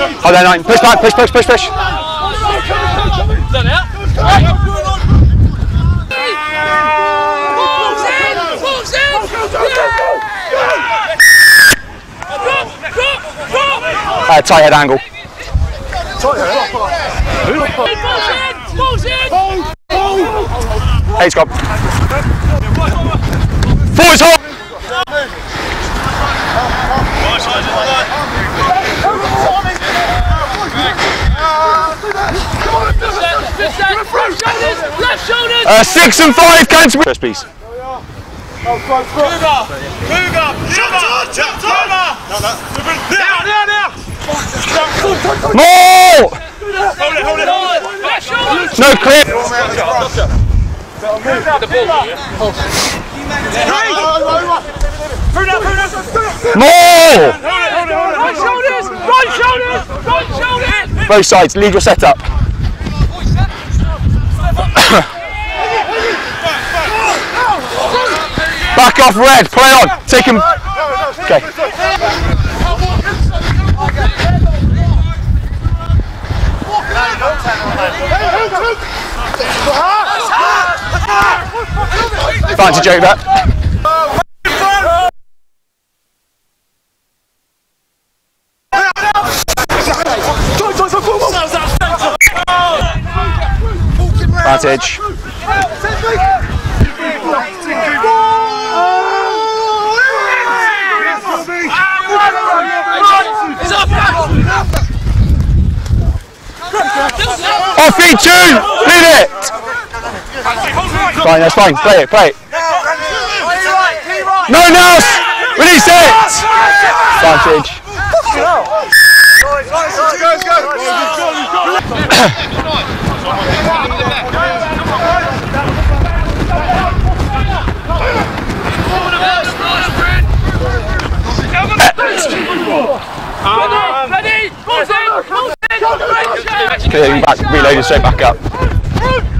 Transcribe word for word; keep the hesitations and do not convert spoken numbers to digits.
Hold on, nine. Push back, push, push, push, push. Uh, tight head angle. Hey, Scott. Forwards hot. Uh, six and five counts. Set piece. More! Hold it, hold it, hold it! No clear! More! Right shoulders! Right shoulders! Right shoulders! Both sides, lead your setup. Back off red, play on, take him. Okay. Fancy joke that. Advantage. Off feet two! Lead it! Fine, that's fine. Play it, play it. No one else! Release it! Advantage. Ready? Close in! Close in! Clearing back, reloading straight back up.